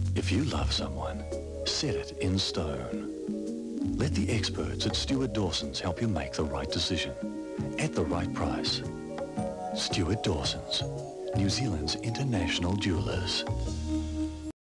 If you love someone, set it in stone. Let the experts at Stuart Dawson's help you make the right decision at the right price. Stuart Dawson's, New Zealand's international jewellers.